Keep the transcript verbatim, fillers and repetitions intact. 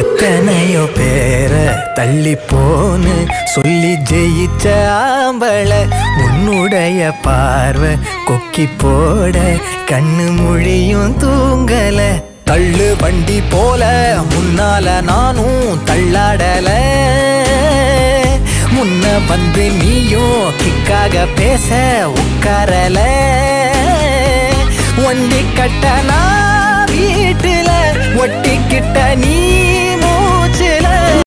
எத்தனையோ பேர தள்ளி போன்னு சொல்லி ஜெயிச்ச ஆம்பளை உன்னுடைய பார்வை கொக்கி போட கண்ணு மொழியும் தூங்கல. தள்ளு வண்டி போல முன்னால நானும் தள்ளாடல, முன்ன வந்து நீயும் கிக்காக பேச உட்காரல. வண்டி கட்டனா வீட்டுல ஒட்டிக்கிட்ட நீ